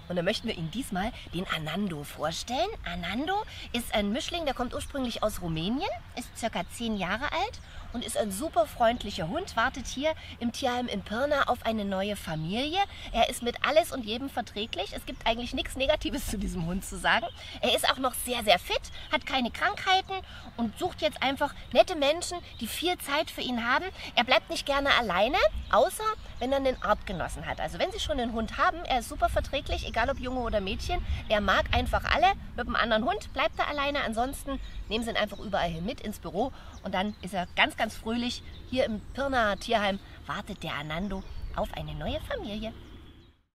Und dann möchten wir Ihnen diesmal den Anando vorstellen. Anando ist ein Mischling, der kommt ursprünglich aus Rumänien, ist ca. 10 Jahre alt und ist ein super freundlicher Hund, wartet hier im Tierheim in Pirna auf eine neue Familie. Er ist mit alles und jedem verträglich. Es gibt eigentlich nichts Negatives zu diesem Hund zu sagen. Er ist auch noch sehr, sehr fit, hat keine Krankheiten und sucht jetzt einfach nette Menschen, die viel Zeit für ihn haben. Er bleibt nicht gerne alleine, außer wenn er einen Artgenossen hat. Also wenn Sie schon einen Hund haben, er ist super verträglich, egal ob Junge oder Mädchen. Er mag einfach alle. Mit einem anderen Hund bleibt er alleine. Ansonsten nehmen Sie ihn einfach überall hin mit ins Büro und dann ist er ganz, ganz fröhlich. Hier im Pirna Tierheim wartet der Anando auf eine neue Familie.